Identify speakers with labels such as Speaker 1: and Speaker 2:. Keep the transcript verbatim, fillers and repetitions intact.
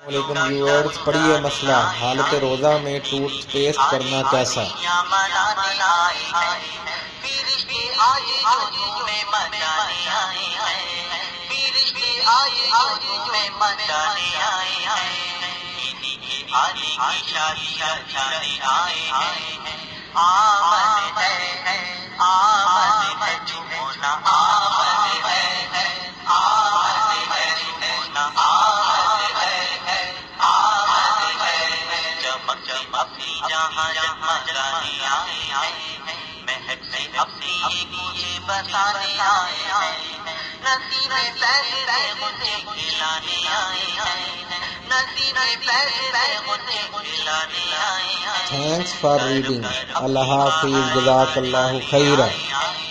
Speaker 1: वालेकुम व्यूअर्स, पढ़िए मसला हालत रोज़ा में टूथपेस्ट करना कैसा।
Speaker 2: महक से अपनी ये बताने आए हैं, नसीब में पैसे मुझे खिलाने आए हैं, नसीब में पैसे मुझे खिलाने आए हैं।
Speaker 1: Thanks for reading. अल्लाह हाफिज़, जज़ाकल्लाहु खैरा।